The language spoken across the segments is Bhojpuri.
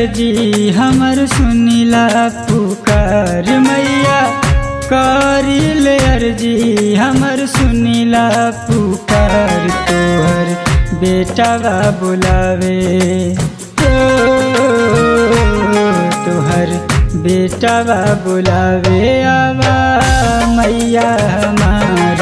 अर्जी हमर सुनीला पुकार मैया करिले अर्जी हमर सुनीला पुकार तोहर बेटावा बुलावे तोहर बेटावा बुलावे आवा मैया हमार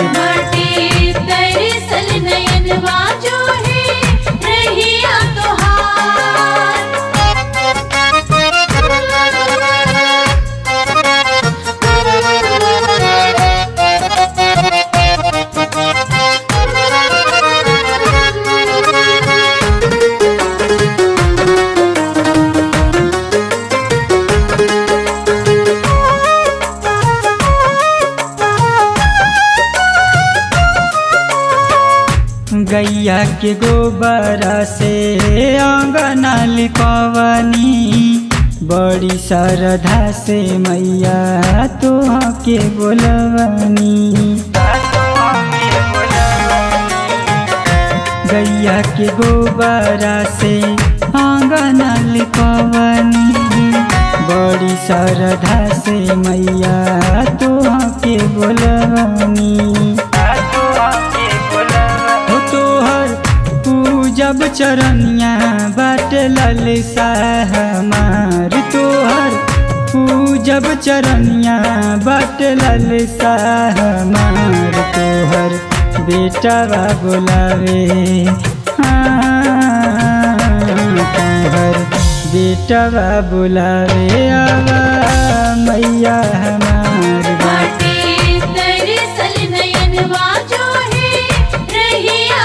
गैया के गोबरा से आंगना लिपवनी बड़ी श्रद्धा से मैया तोहके बोलवनी गैया के गोबरा से आंगना लिपवनी बड़ी श्रद्धा से मैया तोहके बोलवनी जब चरनिया बाट ललसा हमार तोहर पूजब चरनिया बाट ललसा हमार तोहर बेटावा बुलावे तोहर बेटावा बुलावे आवा मैया हमार बाटे दरअसल नयनवा जो है रहिया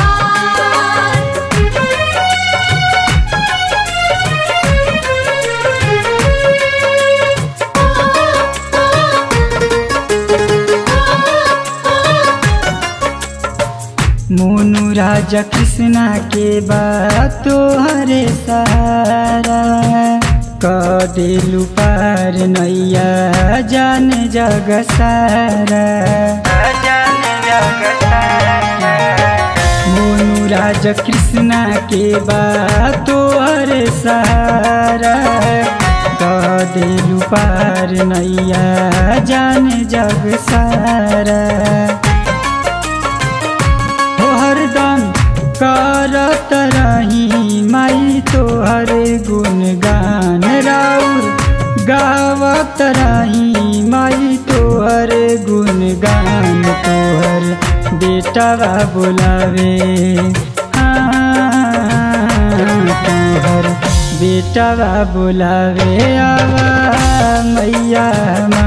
मोनू राजा कृष्णा के बात तोहरे सहारा कदेलु पार नैया जान जग सारा मोनू राजा कृष्णा के बात तोहरे सहारा कदेलु पार नैया जान जग सारा हरदम करत रही माई तोहर गुणगान राउर गावत रही माई तोहर गुणगान तोहर बेटावा बुलावे तोहर बेटावा बुलावे आवा मैया।